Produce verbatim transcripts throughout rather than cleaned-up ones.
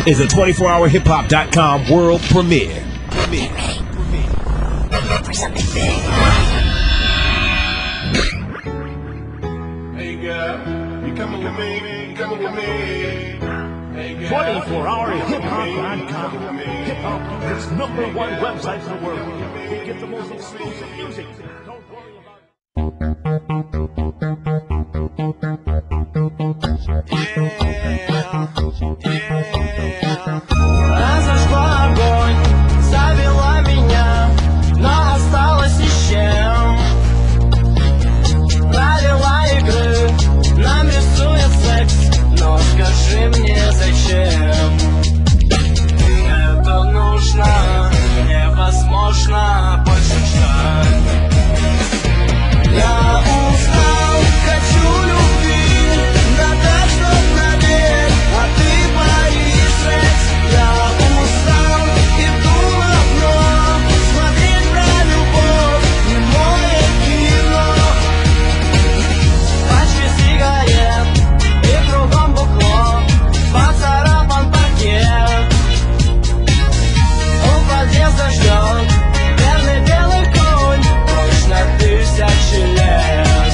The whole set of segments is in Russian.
is a twenty-four hour hip hop dot com world premiere. Premiere. Hey girl, you coming with me? You coming with me? twenty-four hour hip hop dot com. Hip hop is number one website in the world. You get the most exclusive music. Don't worry Разожгла огонь, завела меня, но осталось ни с чем. Правила игры нам рисует секс, но скажи мне зачем? Это нужно, невозможно больше ждать. Я устал, хочу любви, да так, чтоб навек, а ты боишь секс. Я устал, иду на дно, смотреть про любовь, немое кино. Пачки сигарет и кругом бухло, поцарапан паркет. У подъезда ждет верный белый конь, точно тысячи лет.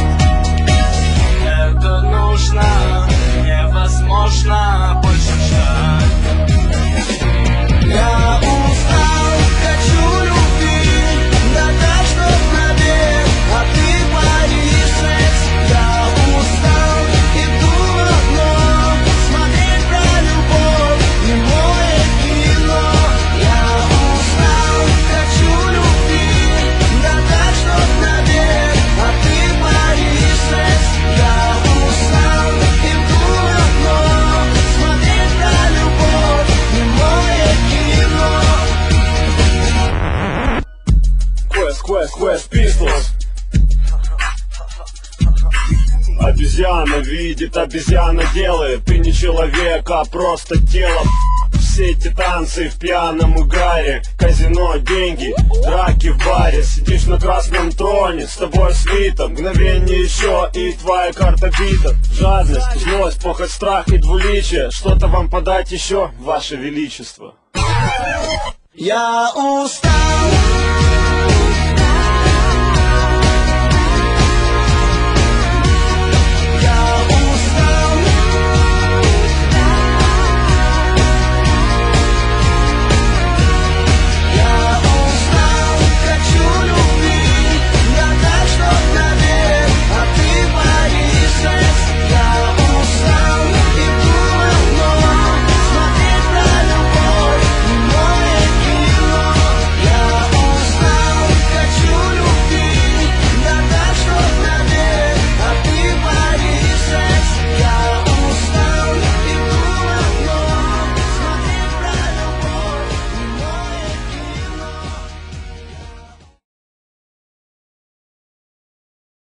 Это нужно, невозможно больше ждать. Я устал, хочу любви, да так, чтоб навек, а ты боишь секс. Я устал, иду на дно, смотреть про любовь, немое кино. Я устал, хочу любви, да так, чтоб навек, а ты боишь секс. Я устал, иду на дно, смотреть про любовь, немое кино. Quest, Quest, Quest Pistols. Обезьяна видит, обезьяна делает. Ты не человек, а просто тело. Все эти танцы в пьяном угаре. Казино, деньги, драки в баре. Сидишь на красном троне, с тобой свита. Мгновение еще и твоя карта бита. Жадность, злость, похоть, страх и двуличие. Что-то вам подать еще, ваше величество? Я устал.